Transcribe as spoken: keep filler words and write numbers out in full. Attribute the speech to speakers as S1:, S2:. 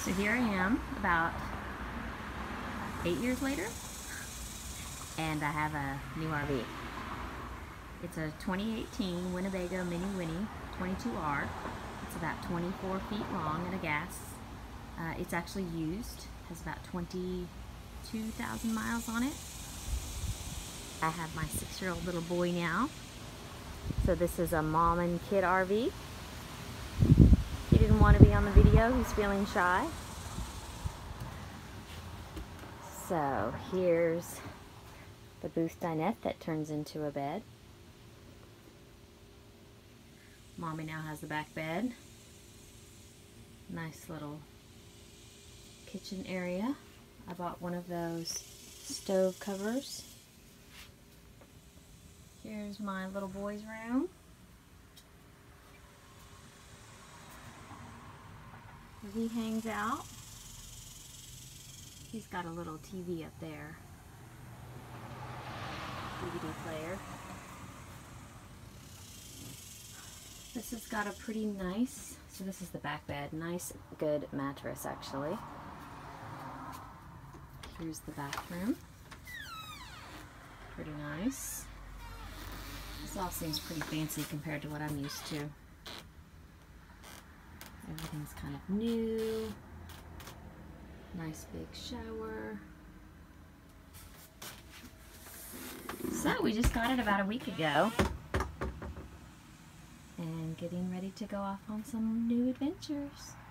S1: So here I am, about eight years later, and I have a new R V. It's a twenty eighteen Winnebago Mini Winnie twenty-two R. It's about twenty-four feet long and a gas. Uh, it's actually used, has about twenty-two thousand miles on it. I have my six-year-old little boy now. So this is a mom and kid R V. He didn't want to be on the video, he's feeling shy. So here's the booth dinette that turns into a bed. Mommy now has the back bed. Nice little kitchen area. I bought one of those stove covers. Here's my little boy's room. Where he hangs out. He's got a little T V up there. D V D player. This has got a pretty nice, so this is the back bed, nice good mattress actually. Here's the bathroom. Pretty nice. This all seems pretty fancy compared to what I'm used to. Everything's kind of new. Nice big shower. So we just got it about a week ago. And getting ready to go off on some new adventures.